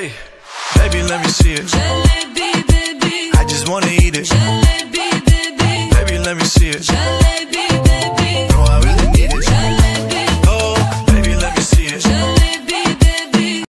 Hey, baby, let me see it. Jalebi, baby, I just wanna eat it. Jalebi.